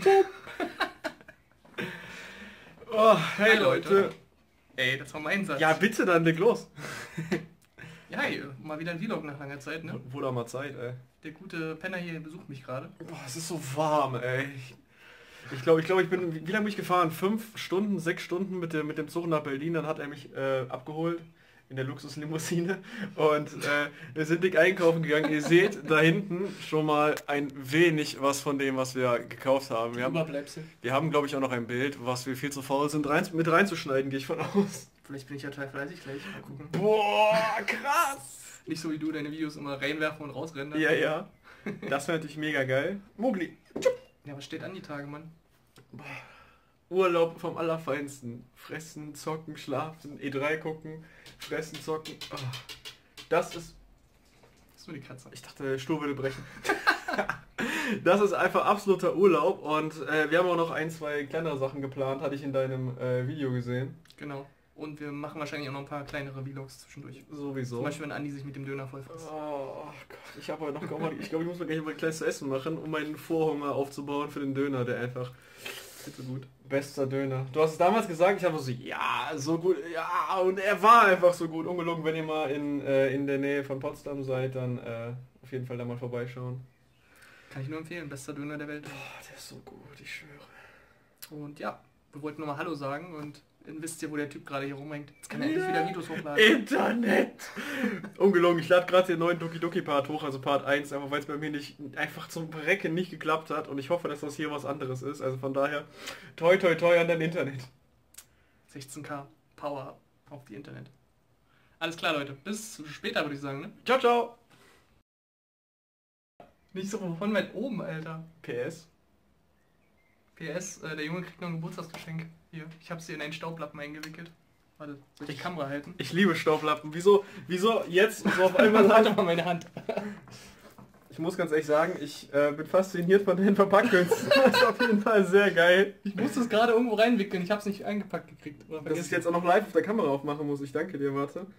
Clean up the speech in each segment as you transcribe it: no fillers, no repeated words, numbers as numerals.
Oh, hey Leute. Ey, das war mein Satz. Ja, bitte, dann leg los. Ja, hey, mal wieder ein Vlog nach langer Zeit, ne? Wurde auch mal Zeit, ey. Der gute Penner hier besucht mich gerade. Boah, es ist so warm, ey. Ich glaube, ich bin, wie lange bin ich gefahren? 5 Stunden, 6 Stunden mit dem Zug nach Berlin. Dann hat er mich abgeholt in der Luxuslimousine. Und wir sind dick einkaufen gegangen. Ihr seht da hinten schon mal ein wenig was von dem, was wir gekauft haben. Wir haben glaube ich, auch noch ein Bild, was wir viel zu faul sind, mit reinzuschneiden, gehe ich von aus. Vielleicht bin ich ja total fleißig gleich. Mal gucken. Boah, krass! Nicht so wie du deine Videos immer reinwerfen und rausrennen. Ja, ja. Das wäre natürlich mega geil. Mogli. Ja, was steht an die Tage, Mann? Urlaub vom Allerfeinsten. Fressen, zocken, schlafen, E3 gucken, fressen, zocken. Oh. Das ist... Das ist nur die Katze. Ich dachte, der Stuhl würde brechen. Das ist einfach absoluter Urlaub und wir haben auch noch 1, 2 kleinere Sachen geplant, hatte ich in deinem Video gesehen. Genau. Und wir machen wahrscheinlich auch noch ein paar kleinere Vlogs zwischendurch. Sowieso. Zum Beispiel, wenn Andi sich mit dem Döner vollfasst. Oh Gott, ich habe heute noch kaum mal, ich glaube, ich muss mir gleich mal ein kleines zu essen machen, um meinen Vorhunger aufzubauen für den Döner, der einfach so gut. Bester Döner. Du hast es damals gesagt, ich habe so, ja, so gut, ja, und er war einfach so gut. Ungelogen, wenn ihr mal in der Nähe von Potsdam seid, dann auf jeden Fall da mal vorbeischauen. Kann ich nur empfehlen, bester Döner der Welt. Boah, der ist so gut, ich schwöre. Und ja, wir wollten nochmal Hallo sagen und wisst ihr, wo der Typ gerade hier rumhängt? Jetzt kann er endlich wieder Videos hochladen. Internet! Ungelogen, ich lade gerade den neuen Doki Doki Part hoch, also Part 1, einfach weil es bei mir nicht einfach zum Brecken nicht geklappt hat und ich hoffe, dass das hier was anderes ist. Also von daher, toi toi toi an dein Internet. 16K Power auf die Internet. Alles klar, Leute. Bis später, würde ich sagen, ne? Ciao, ciao! Nicht so von weit oben, Alter. PS. PS, der Junge kriegt noch ein Geburtstagsgeschenk. Hier, ich habe sie in einen Staublappen eingewickelt. Warte, soll ich die Kamera halten? Ich liebe Staublappen. Wieso jetzt so auf einmal Halt doch mal meine Hand. Ich muss ganz ehrlich sagen, ich bin fasziniert von den Verpackkünsten. Das ist auf jeden Fall sehr geil. Ich musste es gerade irgendwo reinwickeln, ich habe es nicht eingepackt gekriegt. Oder dass ich jetzt auch noch live auf der Kamera aufmachen muss. Ich danke dir, warte.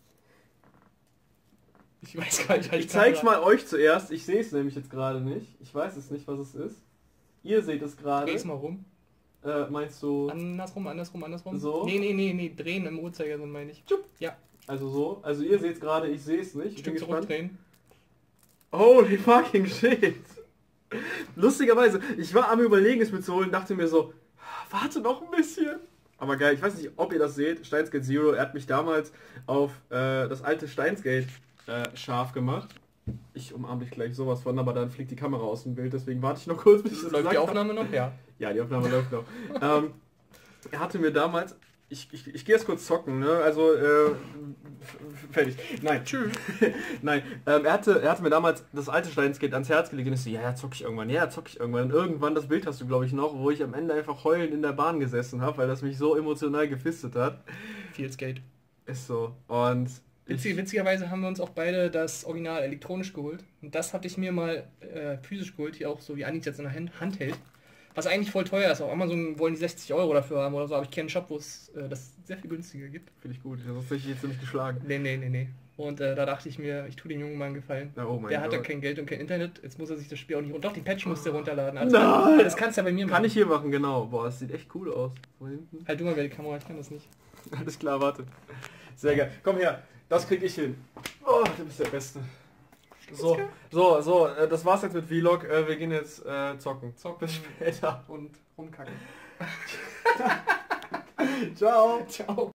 Ich weiß gar nicht, ich zeig's mal euch zuerst. Ich sehe es nämlich jetzt gerade nicht. Ich weiß es nicht, was es ist. Ihr seht es gerade. Dreh's mal rum. Meinst du... Andersrum. So? Nee, drehen im Uhrzeigersinn meine ich. Tschupp. Ja. Also so. Also ihr seht es gerade, ich sehe es nicht. Ich bin gespannt. Holy fucking shit. Lustigerweise, ich war am Überlegen, es mir zu holen, dachte mir so, warte noch ein bisschen. Aber geil, ich weiß nicht, ob ihr das seht. Steins Gate Zero, er hat mich damals auf das alte Steins Gate scharf gemacht. Ich umarme dich gleich sowas von, aber dann fliegt die Kamera aus dem Bild, deswegen warte ich noch kurz, bis ich das Läuft die Aufnahme noch? Ja. Ja, die Aufnahme läuft noch. Er hatte mir damals, ich gehe jetzt kurz zocken, ne? Also, fertig. Nein. Tschüss. Nein, er hatte mir damals das alte Steins Gate ans Herz gelegt und ich so, ja, zock ich irgendwann. Und irgendwann, das Bild hast du, glaube ich, noch, wo ich am Ende einfach heulend in der Bahn gesessen habe, weil das mich so emotional gefistet hat. Fields Gate. Ist so. Und witzigerweise haben wir uns auch beide das Original elektronisch geholt. Und das hatte ich mir mal physisch geholt, hier auch so wie Andi jetzt in der Hand hält. Was eigentlich voll teuer ist. Auf Amazon wollen die 60 € dafür haben oder so, aber ich kenne einen Shop, wo es das sehr viel günstiger gibt. Finde ich gut, sonst hätte ich jetzt nämlich geschlagen. Nee. Und da dachte ich mir, ich tue dem Jungen mal einen Gefallen. Oh mein der Gott. hatte kein Geld und kein Internet, jetzt muss er sich das Spiel auch nicht... Und doch, die Patch musste er runterladen. Nein! Das kannst du ja bei mir machen. Kann ich hier machen, genau. Boah, das sieht echt cool aus. Von hinten. Halt du mal wer die Kamera, ich kann das nicht. Alles klar, warte. Sehr geil. Komm her, das krieg ich hin. Oh, du bist der Beste. So, das war's jetzt mit Vlog. Wir gehen jetzt zocken. Bis später. Und rumkacken. Ciao. Ciao.